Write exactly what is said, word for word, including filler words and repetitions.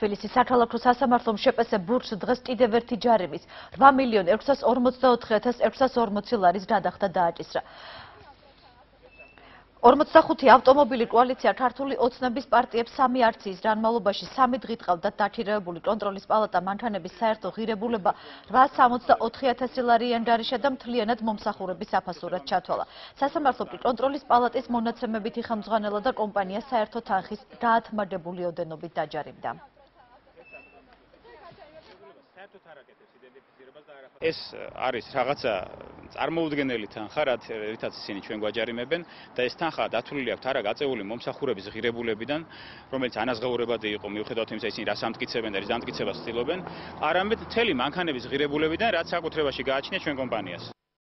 თბილისის საქალაქო სასამართლომ შეპესე ბურჯს დღეს კიდევ ერთი ჯარიმის რვა მილიონ ექვსას ორმოცდაოთხი ათას ექვსას ორმოცი ლარის გადახდა დააკისრა. ორმოცდახუთი ავტომობილი კოალიცია ქართული ოცნების პარტიებს სამი აქციის განმავლობაში სამი დღით ყავდათ დაქირავებული კონტროლის პალატამ მანქანების საერთო ღირებულება რვაას სამოცდაოთხი ათასი ლარიან გარეშე და მთლიანად მომსახურების აფასურად ჩათვალა. სასამართლო კი კონტროლის პალატის მონაცემებით იხელმძღვანელა და კომპანია საერთო თანხის გაათმადებული ოდენობით დაჯარიმდა. ეს არის რაღაცა წარმოუდგენელი თანხა, რითაც ისინი ჩვენ გვაჯარიმებენ და ეს თანხა დათვლილი აქვს არა გაწეული მომსახურების ღირებულებიდან, რომელიც ანაზღაურებადი იყო მიუხედავად იმისა, ისინი რას ამტკიცებენ და რის დამტკიცებას ცდილობენ, არამედ მთელი მანქანების ღირებულებიდან, რაც საკუთრებაში გააჩნია ჩვენ კომპანიას.